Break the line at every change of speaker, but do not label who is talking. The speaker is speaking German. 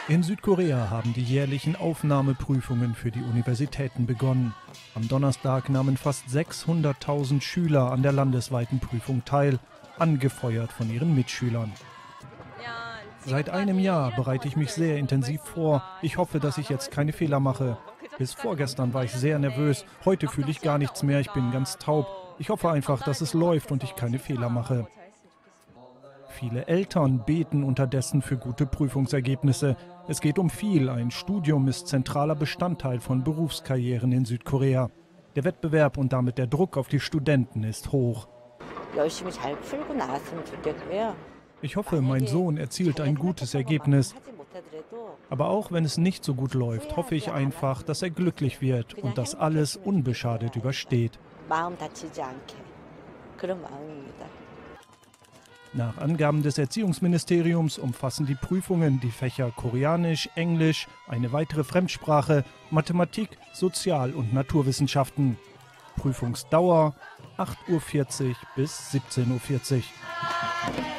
In Südkorea haben die jährlichen Aufnahmeprüfungen für die Universitäten begonnen. Am Donnerstag nahmen fast 600.000 Schüler an der landesweiten Prüfung teil, angefeuert von ihren Mitschülern. Seit einem Jahr bereite ich mich sehr intensiv vor. Ich hoffe, dass ich jetzt keine Fehler mache. Bis vorgestern war ich sehr nervös, heute fühle ich gar nichts mehr, ich bin ganz taub. Ich hoffe einfach, dass es läuft und ich keine Fehler mache. Viele Eltern beten unterdessen für gute Prüfungsergebnisse. Es geht um viel. Ein Studium ist zentraler Bestandteil von Berufskarrieren in Südkorea. Der Wettbewerb und damit der Druck auf die Studenten ist hoch. Ich hoffe, mein Sohn erzielt ein gutes Ergebnis. Aber auch wenn es nicht so gut läuft, hoffe ich einfach, dass er glücklich wird und dass alles unbeschadet übersteht. Nach Angaben des Erziehungsministeriums umfassen die Prüfungen die Fächer Koreanisch, Englisch, eine weitere Fremdsprache, Mathematik, Sozial- und Naturwissenschaften. Prüfungsdauer 8:40 Uhr bis 17:40 Uhr.